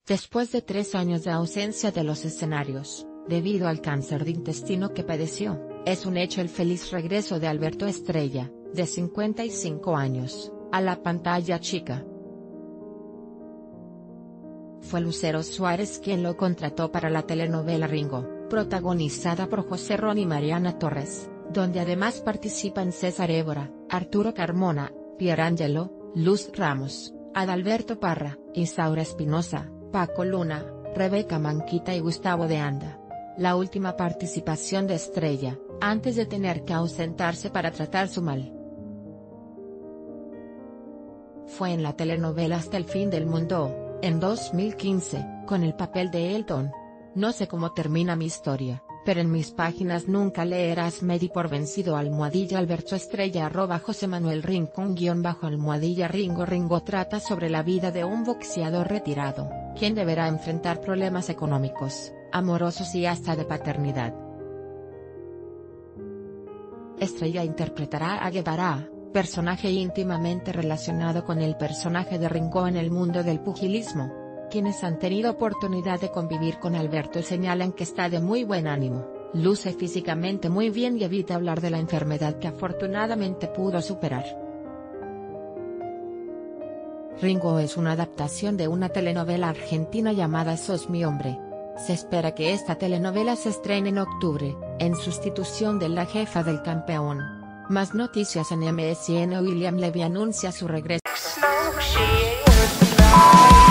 Después de 3 años de ausencia de los escenarios, debido al cáncer de intestino que padeció, es un hecho el feliz regreso de Alberto Estrella, de 55 años, a la pantalla chica. Fue Lucero Suárez quien lo contrató para la telenovela Ringo, protagonizada por José Ron y Mariana Torres, donde además participan César Évora, Arturo Carmona, Pierangelo, Luz Ramos, Adalberto Parra, Isaura Espinosa, Paco Luna, Rebeca Manquita y Gustavo de Anda. La última participación de Estrella, antes de tener que ausentarse para tratar su mal, fue en la telenovela Hasta el fin del mundo, en 2015, con el papel de Elton. No sé cómo termina mi historia, pero en mis páginas nunca leerás me di por vencido _Alberto Estrella @José Manuel Rincón _almohadilla Ringo. Ringo trata sobre la vida de un boxeador retirado, quien deberá enfrentar problemas económicos, amorosos y hasta de paternidad. Estrella interpretará a Guevara, personaje íntimamente relacionado con el personaje de Ringo en el mundo del pugilismo. Quienes han tenido oportunidad de convivir con Alberto señalan que está de muy buen ánimo, luce físicamente muy bien y evita hablar de la enfermedad que afortunadamente pudo superar. Ringo es una adaptación de una telenovela argentina llamada Sos mi hombre. Se espera que esta telenovela se estrene en octubre, en sustitución de La jefa del campeón. Más noticias en MSN. William Levy anuncia su regreso.